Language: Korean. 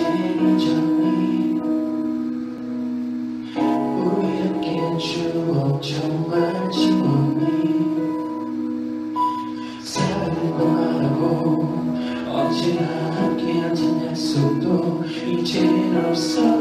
이제는 정리 우리에겐 추억 정말 지웠니 사랑도 말하고 언제나 함께한 듯 약속도 이젠 없어